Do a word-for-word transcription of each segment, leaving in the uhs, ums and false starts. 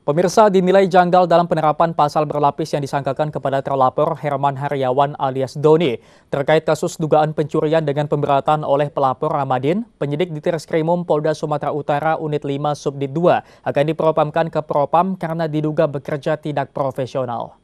Pemirsa, dinilai janggal dalam penerapan pasal berlapis yang disangkakan kepada terlapor Herman Heriawan alias Doni terkait kasus dugaan pencurian dengan pemberatan oleh pelapor Ramadin. Penyidik di Treskrimum Polda Sumatera Utara Unit lima Subdit dua akan diperopamkan ke Propam karena diduga bekerja tidak profesional.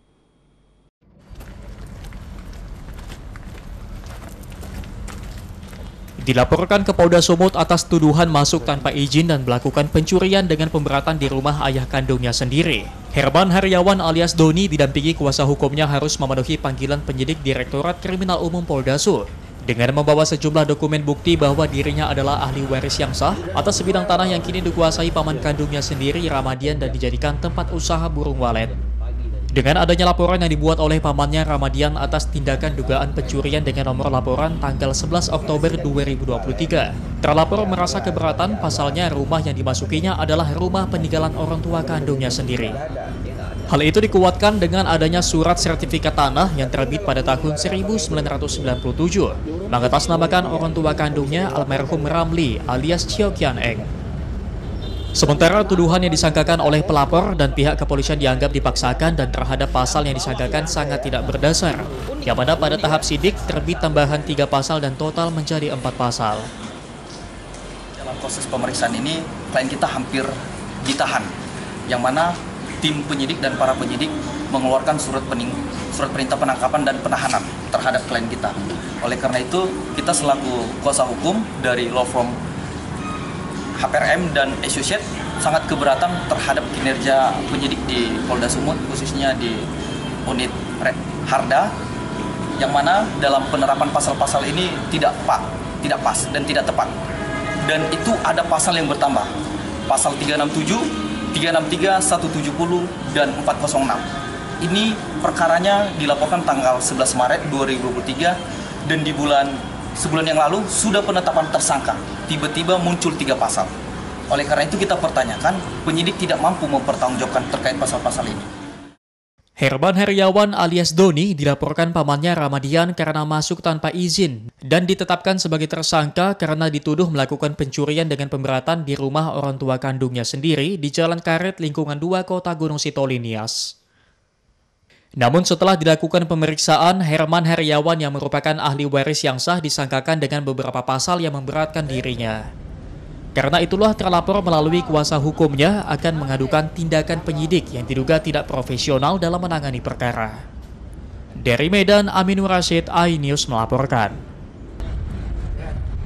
Dilaporkan ke Polda Sumut atas tuduhan masuk tanpa izin dan melakukan pencurian dengan pemberatan di rumah ayah kandungnya sendiri. Herman Heriawan alias Doni didampingi kuasa hukumnya harus memenuhi panggilan penyidik Direktorat Kriminal Umum Polda Sumut dengan membawa sejumlah dokumen bukti bahwa dirinya adalah ahli waris yang sah atas sebidang tanah yang kini dikuasai paman kandungnya sendiri Ramadian dan dijadikan tempat usaha burung walet. Dengan adanya laporan yang dibuat oleh pamannya Ramadian atas tindakan dugaan pencurian dengan nomor laporan tanggal sebelas Oktober dua ribu dua puluh tiga, terlapor merasa keberatan pasalnya rumah yang dimasukinya adalah rumah peninggalan orang tua kandungnya sendiri. Hal itu dikuatkan dengan adanya surat sertifikat tanah yang terbit pada tahun seribu sembilan ratus sembilan puluh tujuh, mengatasnamakan orang tua kandungnya almarhum Ramli alias Chio Kian Eng. Sementara tuduhan yang disangkakan oleh pelapor dan pihak kepolisian dianggap dipaksakan dan terhadap pasal yang disangkakan sangat tidak berdasar, yang mana pada tahap sidik terbit tambahan tiga pasal dan total menjadi empat pasal. Dalam proses pemeriksaan ini, klien kita hampir ditahan, yang mana tim penyidik dan para penyidik mengeluarkan surat, pening, surat perintah penangkapan dan penahanan terhadap klien kita. Oleh karena itu, kita selaku kuasa hukum dari law firm H P R M dan Associate sangat keberatan terhadap kinerja penyidik di Polda Sumut, khususnya di unit Harda, yang mana dalam penerapan pasal-pasal ini tidak pas, tidak pas dan tidak tepat. Dan itu ada pasal yang bertambah, pasal tiga enam tujuh, tiga enam tiga, seratus tujuh puluh, dan empat nol enam. Ini perkaranya dilaporkan tanggal sebelas Maret dua ribu dua puluh tiga dan di bulan sebulan yang lalu sudah penetapan tersangka. Tiba-tiba muncul tiga pasal. Oleh karena itu kita pertanyakan, penyidik tidak mampu mempertanggungjawabkan terkait pasal-pasal ini. Herman Heriawan alias Doni dilaporkan pamannya Ramadian karena masuk tanpa izin dan ditetapkan sebagai tersangka karena dituduh melakukan pencurian dengan pemberatan di rumah orang tua kandungnya sendiri di Jalan Karet Lingkungan dua Kota Gunung Sitoli, Nias. Namun setelah dilakukan pemeriksaan, Herman Heriawan yang merupakan ahli waris yang sah disangkakan dengan beberapa pasal yang memberatkan dirinya. Karena itulah terlapor melalui kuasa hukumnya akan mengadukan tindakan penyidik yang diduga tidak profesional dalam menangani perkara. Dari Medan, Aminur Rashid, iNews melaporkan.